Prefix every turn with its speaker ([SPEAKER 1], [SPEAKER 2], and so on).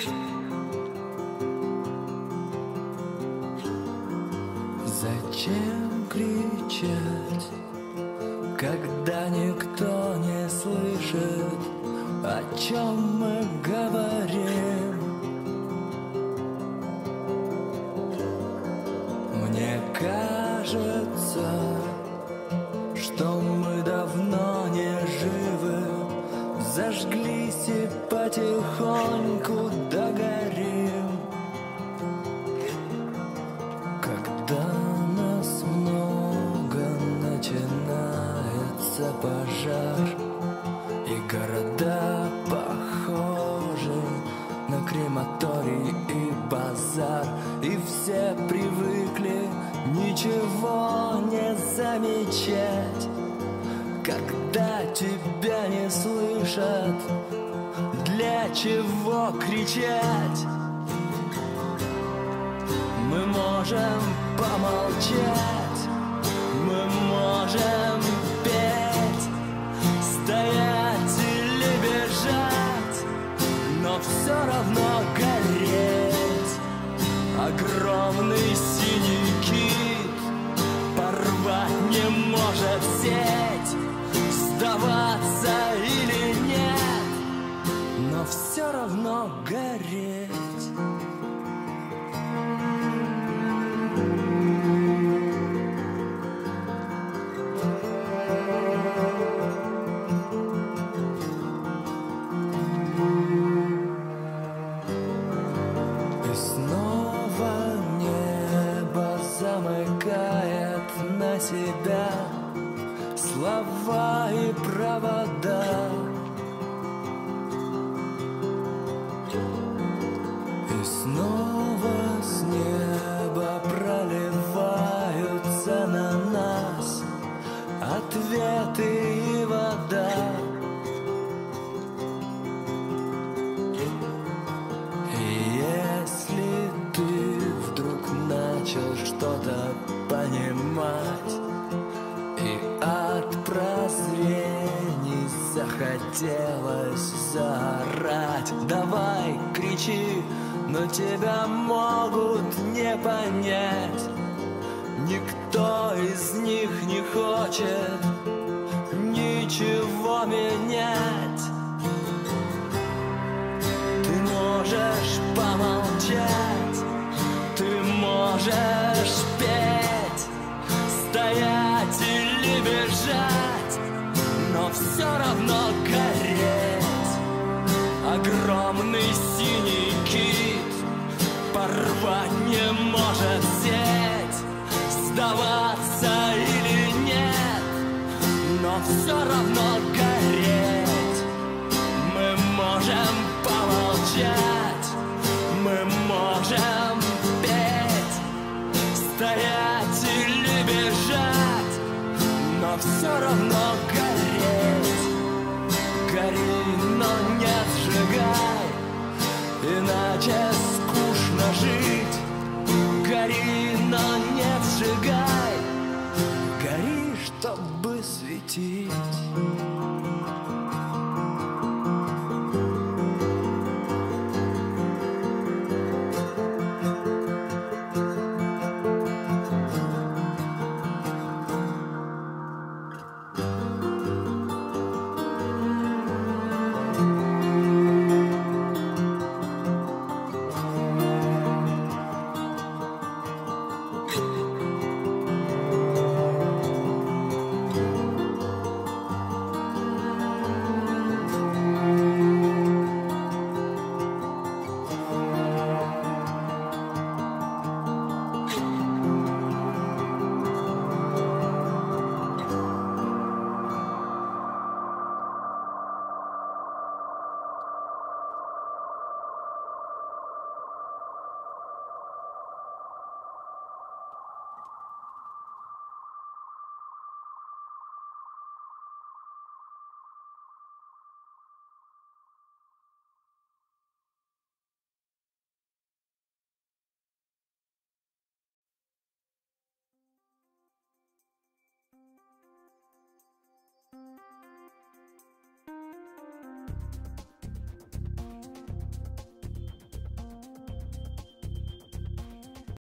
[SPEAKER 1] Зачем кричать, когда никто не слышит, о чем мы говорим? Мне кажется, что мы давно не живы, зажглись и потихоньку догорим. Когда нас много, начинается пожар, и города похожи на крематорий и базар, и все привыкли ничего не замечать. Когда тебя не слышат, для чего кричать? Мы можем помолчать, мы можем петь, стоять или бежать, но все равно гореть. Огромный синий кит порвать не может сеть, сдаваться или нет, но все равно гореть. И снова небо замыкает на себя слова и провода. И снова с неба проливаются на нас ответы и вода. И если ты вдруг начал что-то понимать, и от прозрений захотелось заорать, давай, кричи, но тебя могут не понять. Никто из них не хочет ничего менять. Ты можешь помолчать, ты можешь петь, стоять или бежать, но все равно гореть. Огромный синий кит порвать не может сеть, сдаваться или нет, но все равно гореть. Мы можем помолчать, мы можем петь, стоять или бежать, но все равно гореть. Гори, но не сжигай, иначе скучно жить. Гори, но не сжигай, гори, чтобы светить.